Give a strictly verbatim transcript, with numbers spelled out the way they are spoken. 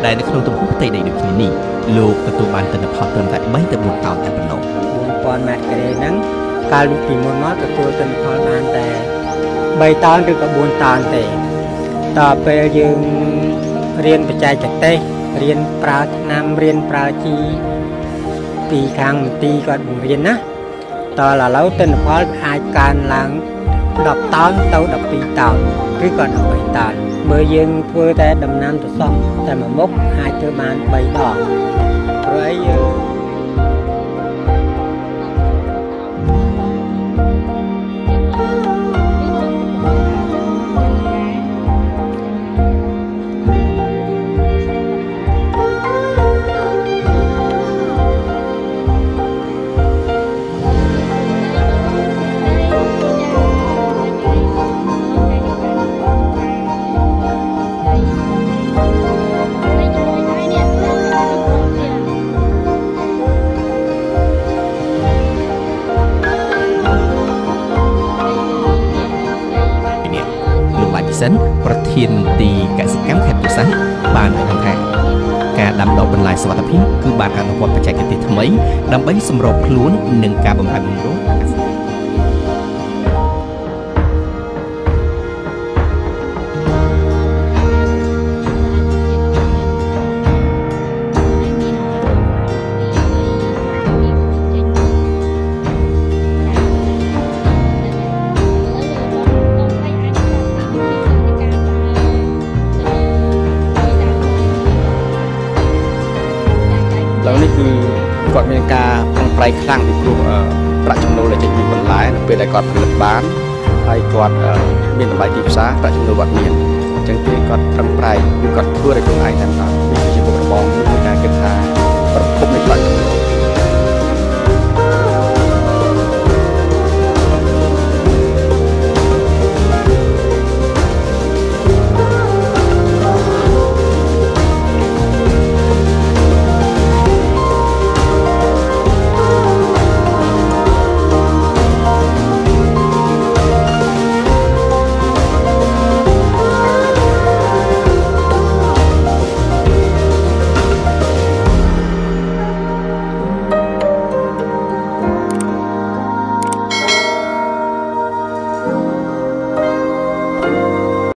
ដែលនៅក្នុងទំហំផ្ទៃដីដូចគ្នានេះលោកទទួលបានទិន្នផលត្រឹមតែបីទៅបួនតោនតែប៉ុណ្ណោះ bốn con mẹ cáiហ្នឹងកាលពីមុនមកទទួលទិន្នផលបានតែបីតោនឬក៏បួនតោនទេតទៅពេលយើងរៀនបច្ចេកទេសរៀនប្រើថ្នាំរៀនប្រើជីពីខាងមន្ទីរគាត់បង្រៀនណាតឥឡូវទិន្នផលអាចកើនឡើងដប់តោនទៅដប់ពីរតោនឬក៏ដប់បីតោនបើយើងធ្វើតែដំណាំទៅសោះតែមួយមុខអាចធ្វើបានបីដងព្រោះអីយើងប្រធានមន្ទីរកសិកម្មខេត្តពោធិ៍សាត់បានឲ្យដឹងថាការដាំដុះបន្លែសុវត្ថិភាពគឺបានអនុវត្តបច្ចេកទេសថ្មីដើម្បីសម្របខ្លួននឹងការបំផាន់បំរុងแล้วนี่คือก่อนมีการปรงไพรครั้งที่ครูประจำนวนเลยจะมีเป็นหลายเป็นได้ก่อนผลิตบ้านให้ก่อนมีสบายที่ภาษาประจำนวนวัดเมียนจังที่ก่อนปรงไพรก่อนเพื่อได้ตรงไหนต่างๆมีวิธีปกครองมีการเก็บทางประพบในประจำนวน